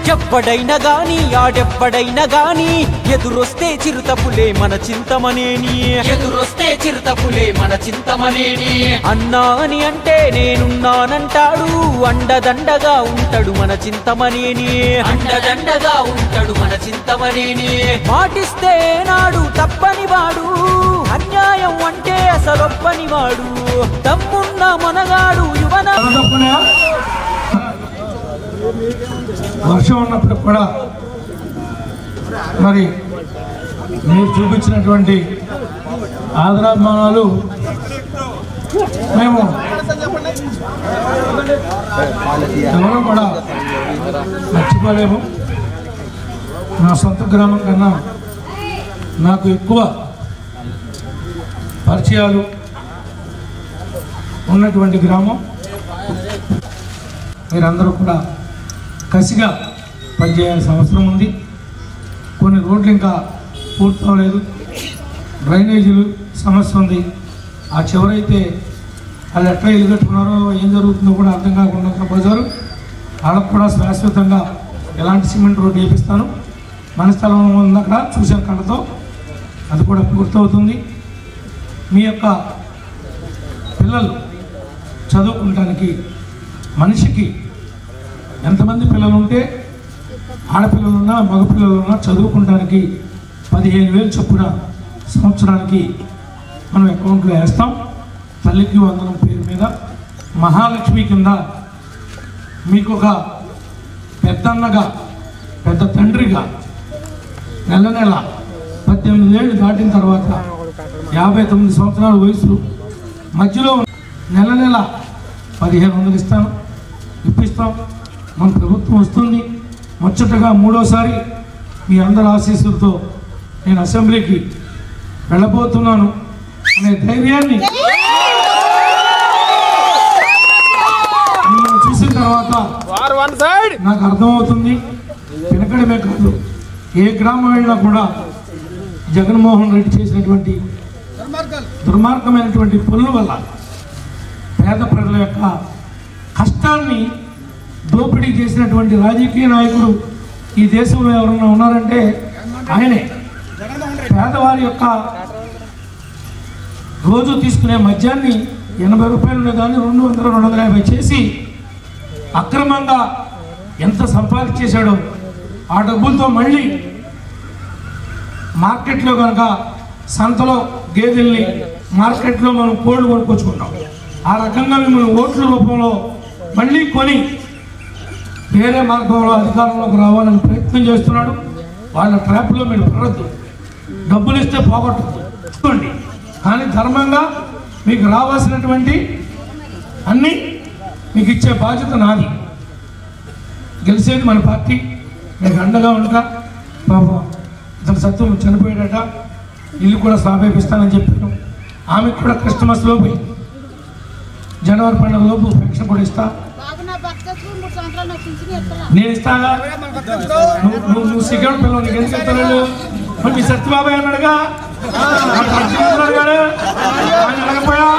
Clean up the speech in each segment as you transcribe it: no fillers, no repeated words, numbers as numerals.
ఎప్పుడైనా గాని ఆడెప్పుడైనా గాని ఎదురొస్తే చిరుతపులే మన చింతమనేని ఎదురొస్తే చిరుతపులే మన చింతమనేని అన్నా అని అంటే నేనున్నానంటాడు అండదండగా ఉంటాడు మన చింతమనేని అండదండగా ఉంటాడు మన చింతమనేని మాటిస్తే నాడు తప్పని వాడు అన్యాయం అంటే అసలొప్పని వాడు తమ్మున్న మనగాడు యువన వర్షం ఉన్నప్పుడు కూడా మరి మీరు చూపించినటువంటి ఆదరాభిమానాలు మేము ఎవరు కూడా మర్చిపోలేము. నా సొంత గ్రామం కన్నా నాకు ఎక్కువ పరిచయాలు ఉన్నటువంటి గ్రామం. మీరందరూ కూడా కసిగా పనిచేయాల్సిన అవసరం ఉంది. కొన్ని రోడ్లు ఇంకా పూర్తవలేదు, డ్రైనేజీలు సమస్య ఉంది. ఆ చివరైతే వాళ్ళు ఎట్లా ఇల్లు కట్టుకున్నారో ఏం జరుగుతుందో కూడా అర్థం కాకుండా పోయారు. వాళ్ళకు కూడా శాశ్వతంగా ఎలాంటి సిమెంట్ రోడ్డు వేపిస్తాను. మన స్థలం ఉంది అక్కడ చూసాం కళ్ళతో, అది కూడా పూర్తవుతుంది. మీ యొక్క పిల్లలు చదువుకుంటానికి మనిషికి ఎంతమంది పిల్లలు ఉంటే ఆడపిల్లలున్నా మగపిల్లలున్నా చదువుకుంటానికి 15,000 చొప్పున సంవత్సరానికి మనం అకౌంట్లో వేస్తాం. తల్లికి వందనం పేరు మీద మహాలక్ష్మి కింద మీకు ఒక పెద్దన్నగా పెద్ద తండ్రిగా నెల నెల 18 ఏళ్ళు దాటిన తర్వాత 59 సంవత్సరాల వయసు మధ్యలో నెల నెల 1,500 ఇప్పిస్తాం. మన ప్రభుత్వం వస్తుంది. ముచ్చటగా మూడోసారి మీ అందరి ఆశీస్సులతో నేను అసెంబ్లీకి వెళ్ళబోతున్నాను అనే ధైర్యాన్ని మిమ్మల్ని చూసిన తర్వాత నాకు అర్థమవుతుంది. వెనకడమే కాదు, ఏ గ్రామం వెళ్ళినా కూడా జగన్మోహన్ రెడ్డి చేసినటువంటి దుర్మార్గమైనటువంటి పనుల వల్ల పేద ప్రజల యొక్క కష్టాన్ని దోపిడీ చేసినటువంటి రాజకీయ నాయకుడు ఈ దేశంలో ఎవరన్నా ఉన్నారంటే ఆయనే. పేదవారి యొక్క రోజు తీసుకునే మద్యాన్ని 80 రూపాయలు ఉండేదాన్ని 200, 250 చేసి అక్రమంగా ఎంత సంపాదించేశాడో ఆ డబ్బులతో మళ్ళీ మార్కెట్లో కనుక సంతలో గేదెల్ని మార్కెట్లో మనం కోళ్ళు కొనుక్కొచ్చుకుంటాం. ఆ రకంగా మిమ్మల్ని ఓట్ల రూపంలో మళ్ళీ కొని వేరే మార్గంలో అధికారంలోకి రావాలని ప్రయత్నం చేస్తున్నాడు. వాళ్ళ ట్రాప్లో మీరు పడద్దు. డబ్బులు ఇస్తే పోగొట్టండి, కానీ ధర్మంగా మీకు రావాల్సినటువంటి అన్నీ మీకు ఇచ్చే బాధ్యత నాది. గెలిచేది మన పార్టీ. మీకు అండగా ఉంటా. పాపం ఇతను సత్యం చనిపోయాడట, ఇల్లు కూడా స్థాపిస్తానని చెప్పాను. ఆమెకు కూడా క్రిస్టమస్ లోపు జనవరి పండుగ లోపు పెన్షన్ కూడా ఇస్తా. నేను ఇస్తాగా. నువ్వు సిగ్గడు పిల్లలు నీకు ఎందుకు చెప్తాను? మరి మీ సత్యబాబాయ్ అన్నాడుగా, అడగపోయా?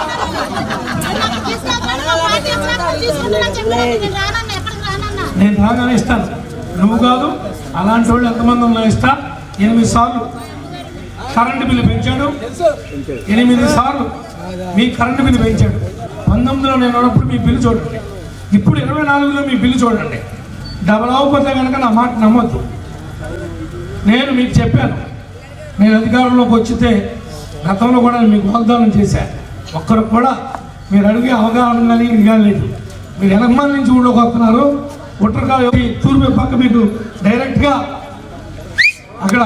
నేను రాగానే ఇస్తాను. నువ్వు కాదు, అలాంటి వాళ్ళు ఎంతమంది ఉన్నా ఇస్తా. 8 సార్లు కరెంటు బిల్లు పెంచాడు. 8 సార్లు మీ కరెంటు బిల్లు పెంచాడు. 19లో నేను ఉన్నప్పుడు మీ బిల్లు చూడండి, ఇప్పుడు 24లో మీ బిల్లు చూడండి. డబల్ అవ్వకపోతే కనుక నా మాట నమ్మొద్దు. నేను మీకు చెప్పాను, నేను అధికారంలోకి వచ్చితే గతంలో కూడా మీకు వాగ్దానం చేశాను. ఒక్కరికి కూడా మీరు అడిగే అవగాహన కానీ ఇది లేదు. మీరు ఎనకమాల నుంచి ఊళ్ళోకి ఉత్తరకాల తూర్పు పక్క మీకు డైరెక్ట్గా అక్కడ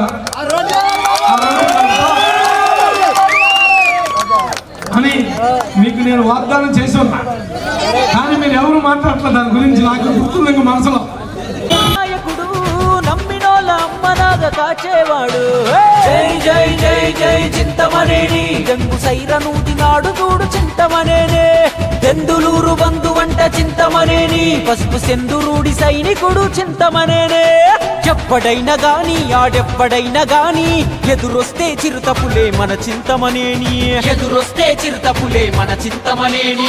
అని మీకు నేను వాగ్దానం చేసి ఉన్నా. కానీ మీరు ఎవరు మాట్లాడలేదు దాని గురించి. నాకు గుర్తుంది ఇంక మనసులో. నాయకుడు నమ్మినోళ్ళ అమ్మనాగ కాచేవాడు. జై జై జై జై చింతమనేని గంగు సైరనూది నాడు చూడు చింతమనేనే. దెందులూరు బంధు వంట చింతమనేని, పసుపు సెందురూడి సైనికుడు చింతమనేనే. ఎప్పుడైనా గాని ఆడెప్పుడైనా గాని ఎదురొస్తే చిరుతపులే మన చింతమనేని. ఎదురొస్తే చిరుతపులే మన చింతమనేని.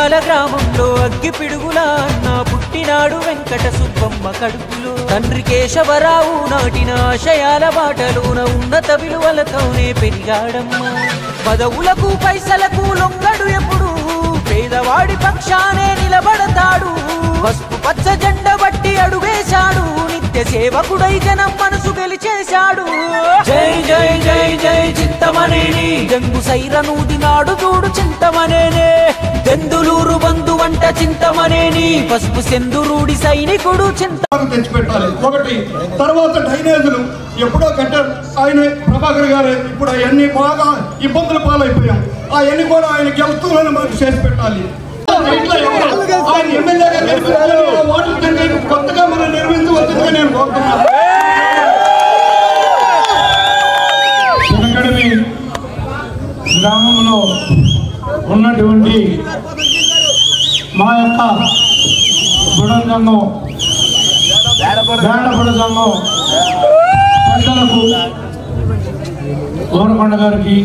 నంద్యాల గ్రామంలో అగ్గి పిడుగుల అన్న పుట్టినాడు వెంకట సుబ్బమ్మ కడుపులో. తండ్రి కేశవరావు నాటిన ఆశయాల బాటలోన ఉన్నత విలువలతోనే పెరిగాడమ్మా. పదవులకు పైసలకు లొంగడు ఎప్పుడు, పేదవాడి పక్షానే నిలబడతాడు. పసుపు పచ్చ జెండ బట్టి అడుగేశాడు, నిత్య సేవకుడై జనం మనసు గెలిచేశాడు. జై జై జై జై చింతమనేని జంగు సైరనూది నాడు చూడు చింతమనేనే. దెందులూరు బంధు వంట చింతమనేని, పసుపు సెందురూడి సైనికుడు చింత తెచ్చిపెట్టాలి ఒకటి. తర్వాత డ్రైనేజీలు ఎప్పుడో కట్టారు ఆయన ప్రభాకర్ గారు, ఇప్పుడు అవన్నీ బాగా ఇబ్బందుల పాలైపోయాం. అవన్నీ కూడా ఆయన గెలుస్తూనే మనకు చేసి పెట్టాలి. ఆయన ఎమ్మెల్యేగా ఓటర్ తండ్రి కొత్తగా మనం నిర్మించవచ్చుగా నేను కోరుతున్నాను. గ్రామంలో ఉన్నటువంటి మా యొక్క బుడం సంఘం, బేడపడ సంఘం పెద్దలకు, గోరకొండ గారికి,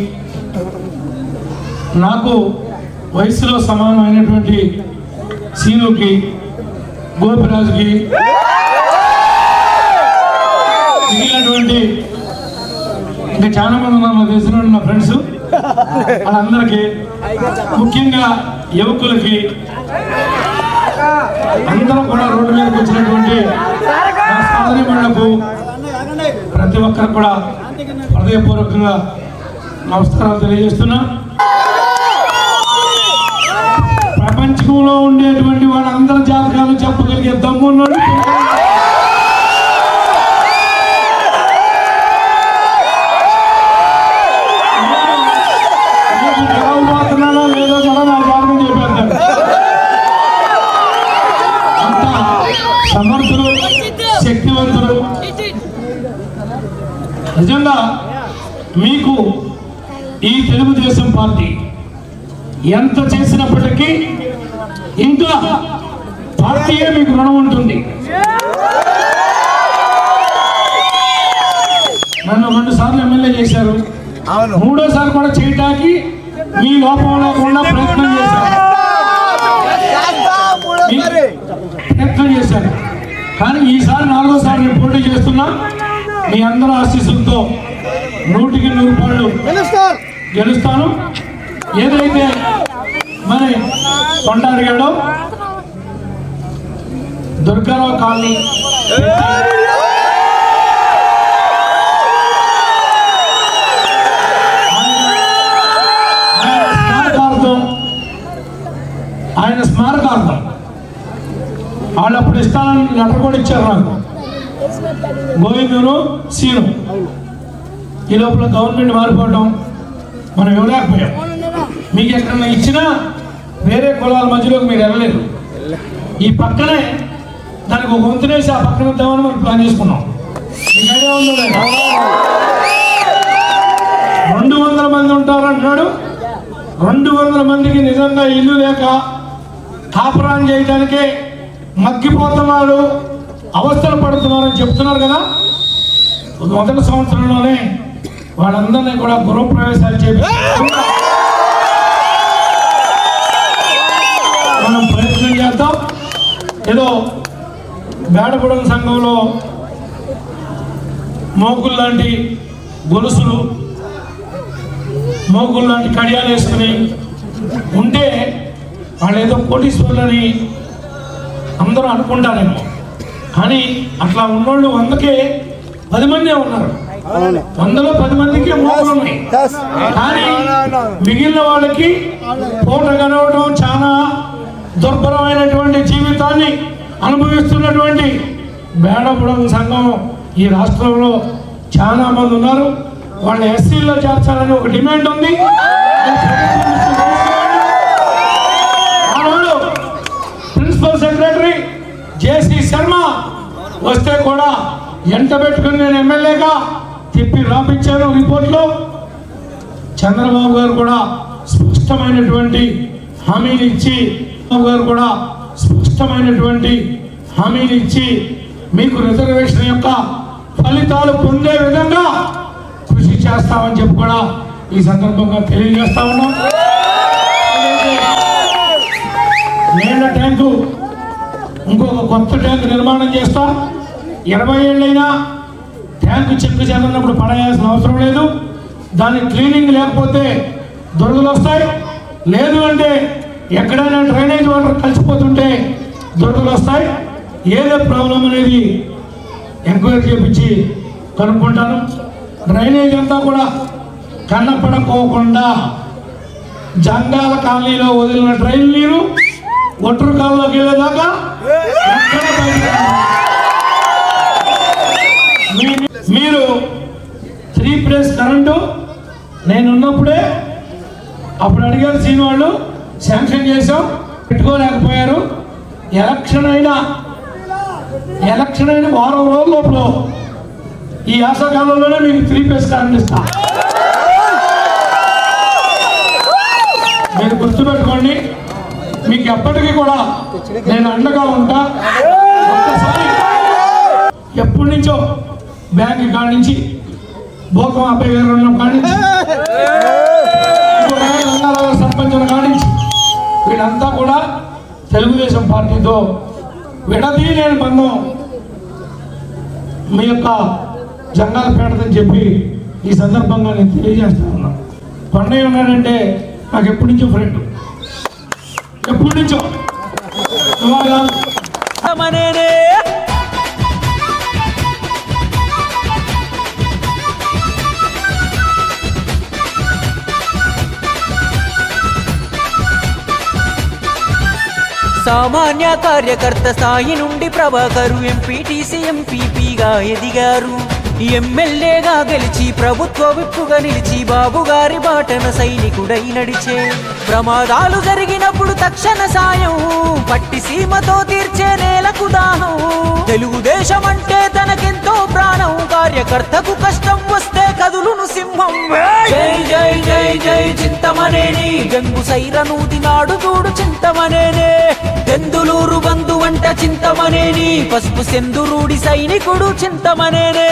నాకు వయసులో సమానమైనటువంటి సీనుకి, గోపిరాజుకి, మిగిలినటువంటి ఇంకా చాలా మంది ఉన్నారు తెలిసిన నా ఫ్రెండ్స్, వాళ్ళందరికీ, ముఖ్యంగా యువకులకి, అందరూ కూడా రోడ్డు మీదకి వచ్చినటువంటి సోదరిమణులకు ప్రతి ఒక్కరికి కూడా హృదయపూర్వకంగా నమస్కారాలు తెలియజేస్తున్నా. ప్రపంచంలో ఉండేటువంటి వాళ్ళందరి జాతకాలు చెప్పగలిగే దమ్మున్నాడు. లేదో కూడా నా జాతకం చెప్పేస్తాడు. అంత సమర్థులు, శక్తివంతులు. నిజంగా మీకు ఈ తెలుగుదేశం పార్టీ ఎంత చేసినప్పటికీ ఇంకా పార్టీయే మీకు రుణం ఉంటుంది. నన్ను 2 సార్లు ఎమ్మెల్యే చేశారు, 3వ సారి కూడా చేయడానికి మీ లోపం లేకుండా ప్రయత్నం చేశారు. కానీ ఈసారి 4వ సారి నేను పోటీ చేస్తున్నా. మీ అందరూ ఆశీస్సులతో 100కి 100 రూపాయలు గెలుస్తాను. ఏదైతే మరి కొండ అడిగాడో దుర్గారావు కాలనీ ఆయన స్మారకార్థం వాళ్ళు అప్పుడు ఇస్తానని లెటర్ కూడా ఇచ్చారు నాకు, గోవిందును సీను. ఈ లోపల గవర్నమెంట్ మారిపోవడం మనం ఇవ్వలేకపోయాం. మీకు ఎక్కడన్నా ఇచ్చినా వేరే కులాల మధ్యలోకి మీరు వెళ్ళలేదు. ఈ పక్కనే దానికి ఒక వంతునేసి ఆ పక్కన ఇద్దామని మనం ప్లాన్ చేసుకున్నాం. మీకు ఐడియా ఉందో లేదా? 200 మంది ఉంటారంటున్నాడు. 200 మందికి నిజంగా ఇల్లు లేక కాపురాన్ని చేయడానికే మగ్గిపోతున్నారు, అవస్థలు పడుతున్నారని చెప్తున్నారు కదా. మొదటి సంవత్సరంలోనే వాళ్ళందరినీ కూడా గృహప్రవేశాలు చేపి మనం ప్రయత్నం చేద్దాం. ఏదో బేడగూడెం సంఘంలో మోకులు లాంటి గొలుసులు, మోకులు లాంటి కడియాలు వేసుకుని ఉంటే వాళ్ళు ఏదో కోటీశ్వరులని అందరూ అనుకుంటారేమో. కానీ అట్లా ఉన్నోళ్ళు 100కే 10 మందే ఉన్నారు. 100లో 10 మందికి మోకులు ఉన్నాయి. కానీ మిగిలిన వాళ్ళకి పూట గడవడం, చాలా దుర్భరమైనటువంటి జీవితాన్ని అనుభవిస్తున్నటువంటి బేడగూడెం సంఘం ఈ రాష్ట్రంలో చాలా మంది ఉన్నారు. వాళ్ళ ఎస్సీల్లో చేర్చాలని ఒక డిమాండ్ ఉంది. ప్రిన్సిపల్ సెక్రటరీ జేసీ శర్మ వస్తే కూడా ఎంట పెట్టుకుని నేను ఎమ్మెల్యేగా తిప్పి రాపించాను. రిపోర్ట్లో చంద్రబాబు గారు కూడా స్పష్టమైనటువంటి హామీలు ఇచ్చి మీకు రిజర్వేషన్ యొక్క ఫలితాలు పొందే విధంగా కృషి చేస్తామని చెప్పి కూడా ఈ సందర్భంగా తెలియజేస్తా ఉన్నాం. నీళ్ళ ట్యాంకు ఇంకొక కొత్త ట్యాంకు నిర్మాణం చేస్తా. 20 ఏళ్ళైనా ట్యాంకు చెక్కు చెదరినప్పుడు పడేయాల్సిన అవసరం లేదు. దాని క్లీనింగ్ లేకపోతే దురదలు వస్తాయి. లేదు అంటే ఎక్కడైనా డ్రైనేజ్ వాటర్ కలిసిపోతుంటే దురదలు వస్తాయి. ఏదో ప్రాబ్లం అనేది ఎంక్వైరీ చేయించి కనుక్కుంటాను. డ్రైనేజ్ అంతా కూడా కన్నపడకోకుండా జంగాల కాలనీలో వదిలిన డ్రైన్ నీరు ఒట్టరు కాలంలోకి వెళ్ళేదాకా మీరు 3 ఫేజ్ కరెంటు నేనున్నప్పుడే అప్పుడు అడిగారు సీన్ వాళ్ళు, శాంక్షన్ చేసాం, పెట్టుకోలేకపోయారు. ఎలక్షన్ అయిన వారం రోజుల లోపల ఈ ఆశాకాలంలోనే మీకు 3 ఫేజ్ కరెంట్ ఇస్తా. మీరు గుర్తుపెట్టుకోండి, మీకు ఎప్పటికీ కూడా నేను అండగా ఉంటా. ఒక్కసారి ఎప్పటి నుంచో బ్యాంక్ కాడి నుంచి భోకం అబ్బాయి గారు ఉన్న కాడి నుంచి సర్పంచుల కాడి నుంచి వీళ్ళంతా కూడా తెలుగుదేశం పార్టీతో విడదీయలేని బంధం మీ యొక్క జంగాలపేటదని చెప్పి ఈ సందర్భంగా నేను తెలియజేస్తా ఉన్నాను. కొండయ్య ఉన్నాడంటే నాకు ఎప్పటి నుంచో ఫ్రెండ్, ఎప్పటి నుంచో. సామాన్య కార్యకర్త స్థాయి నుండి ప్రభాకరు ఎంపీటీసీ ఎంపీపీగా ఎదిగారు. ఎమ్మెల్యేగా గెలిచి ప్రభుత్వ విప్పుగా నిలిచి బాబుగారి బాటన సైనికుడై నడిచే. ప్రమాదాలు జరిగినప్పుడు తక్షణ సాయం పట్టి సీమతో తీర్చే నేలకు దాహం. తెలుగుదేశం అంటే తనకెంతో ప్రాణం, కార్యకర్తకు కష్టం వస్తే కదులును సింహం. జై జై జై జై చింతమనేని గంగు సైరనూది నాడు చూడు చింతమనేనే. దెందులూరు బంధు వంట చింతమనేని, పసుపు సెందురూడి సైనికుడు చింతమనేనే.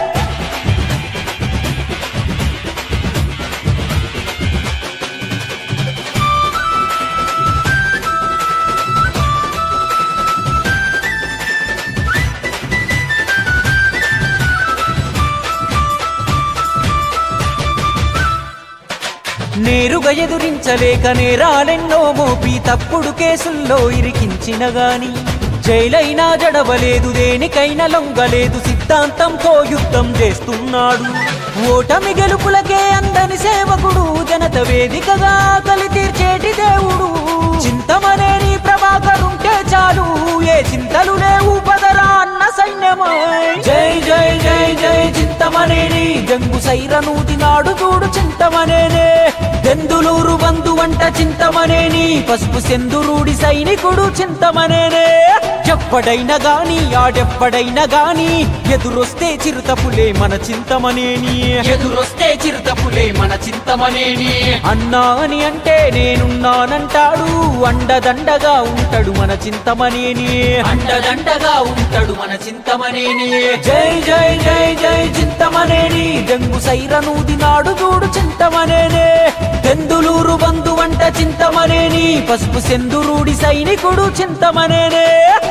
నేరుగా ఎదురించలేక నేరాలెన్నో మోపి తప్పుడు కేసుల్లో ఇరికించిన గాని జైలైనా జడవలేదు, దేనికైనా లొంగలేదు, సిద్ధాంతంతో యుద్ధం చేస్తున్నాడు. ఓటమి గెలుపులకే అందని సేవకుడు, జనత వేదికగా ఆకలి తీర్చేటి దేవుడు. చింతమనేని ప్రభాకరుంటే చాలు, ఏ చింతలు లేవు పదరా అన్న సైన్యమా. జై జై జై జై చింతమనేని గంగు సైరనూది నాడు చూడు చింతమనేనే. దెందులూరు బంధు వంట చింతమనేని, పసుపు సెందురూడి సైనికుడు చింతమనేనే. ఎప్పడైనా గాని ఆడెప్పడైనా గాని ఎదురొస్తే చిరుతపులే మన చింతమనేని, ఎదురొస్తే చిరుతపులే మన చింతమనేని. అన్నా అని అంటే నేనున్నానంటాడు, అండదండగా ఉంటాడు మన చింతమనేని, అండదండగా ఉంటాడు మన చింతమనేని. జై జై జై జై చింతమనేని గంగు సైరనూది నాడు చూడు చింతమనేనే. దెందులూరు బంధు వంట చింతమనేని, పసుపు సెందురూడి సైనికుడు చింతమనేనే.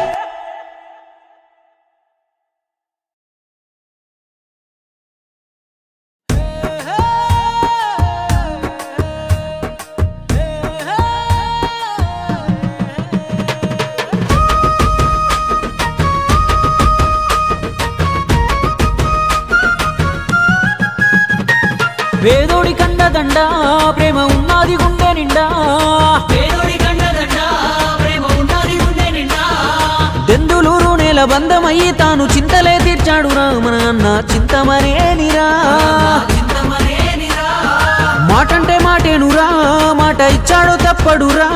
వేదోడి కండదండ ప్రేమ ఉన్నది గుండె నిండా, వేదోడి కండదండ ప్రేమ ఉన్నది గుండె నిండా. దెందులూరు నేల బంధమయ్యి తాను చింతలే తీర్చాడు రా మన అన్న చింతమనేనిరా. మాటంటే మాటేనురా, మాట ఇచ్చాడు తప్పడురా.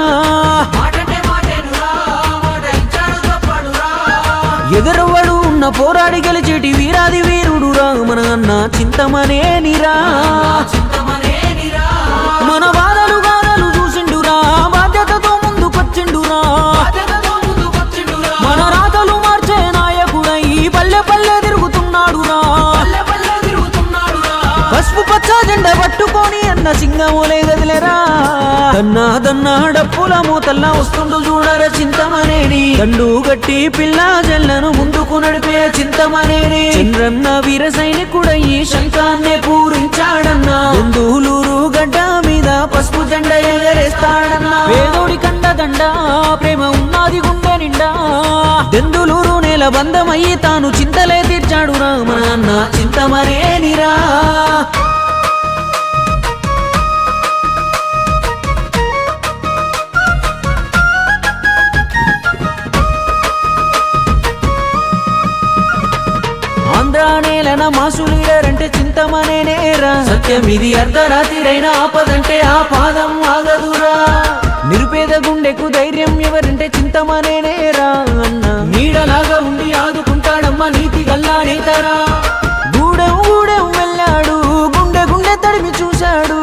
ఎదురవ్వడు ఉన్న పోరాడి గెలిచేటి వీరాది వీరుడురా మన అన్న చింతమనేనిరా. మన బాధలు గాథలు చూసిండురా, బాధ్యతతో ముందుకొచ్చిండురా. మన రాతలు మార్చే నాయకుడై పల్లె పల్లె తిరుగుతున్నాడురా. పసుపు పచ్చ జెండా పట్టుకొని అన్న సింగమోలే గదిలేరా. దన్నా దన్నా డప్పుల మూతల్లా వస్తుండు చూడర చింతమనేని దండు గట్టి పిల్ల జల్లను ముందుకు నడిపే చింతమనేని చంద్రన్న వీర సైనికుడయ్యి శంఖాన్నే పూరించాడన్నా బెందులూరు గడ్డ మీద పసుపు జెండ ఎగరేస్తాడన్నా వేదోడి కండ దండ ప్రేమ ఉన్నది గుండె నిండా బెందులూరు నేల బంధమయ్యి తాను చింతలే తీర్చాడు రామనాన్న చింతమనేనిరా ఆంధ్ర నేలన మాసు లీడర్ అంటే చింతమనేనేరా సత్యమిది అర్ధరాత్రిరైన ఆపదంటే ఆ పాదం ఆగదురా నిరుపేద గుండెకు ధైర్యం ఎవరంటే చింతమనేనేరా అన్న నీడలాగా ఉండి ఆదుకుంటాడమ్మ నీతి గల్లా నేతరా గూడెం గూడెం వెళ్ళాడు గుండె గుండె తడిమి చూశాడు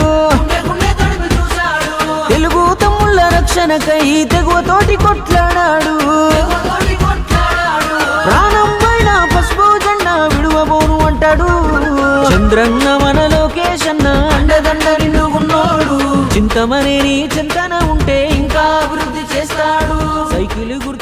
తెలుగు తమ్ముళ్ళ రక్షణకై తెగువతోటి కొట్లాడాడు ప్రాణం పైన పసుపు జెండా విడువబోను అంటాడు చంద్రన్న మన లోకేశన్న అండదండ నిండుకున్నాడు చింతమనేని చింతన ఉంటే ఇంకా అభివృద్ధి చేస్తాడు సైకిల్